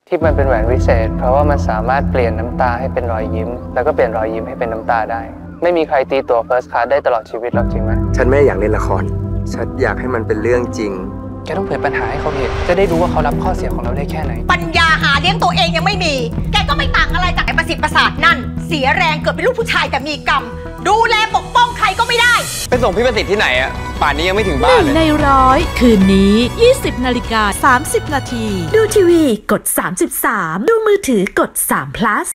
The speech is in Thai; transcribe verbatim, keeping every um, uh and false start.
ที่มันเป็นแหวนวิเศษเพราะว่ามันสามารถเปลี่ยนน้ำตาให้เป็นรอยยิ้มแล้วก็เปลี่ยนรอยยิ้มให้เป็นน้ำตาได้ไม่มีใครตีตั๋ว First Class ได้ตลอดชีวิตหรอกจริงไหมฉันไม่อยากเล่นละครฉันอยากให้มันเป็นเรื่องจริงแกต้องเผยปัญหาให้เขาเห็นจะได้รู้ว่าเขารับข้อเสียของเราได้แค่ไหนปัญญาหาเลี้ยงตัวเองยังไม่มีแกก็ไม่ต่างอะไรจากไอ้ประสิทธิ์ประสาทนั่นเสียแรงเกิดเป็นลูกผู้ชายแต่มีกรรมดูแลปกป้องใครก็ไม่ได้ไปส่งพี่ประสิทธิ์ที่ไหนอะป่านนี้ยังไม่ถึงบ้านเลยในร้อยคืนนี้ ยี่สิบนาฬิกาสามสิบนาทีดูทีวีกดสามสิบสามดูมือถือกดสาม plus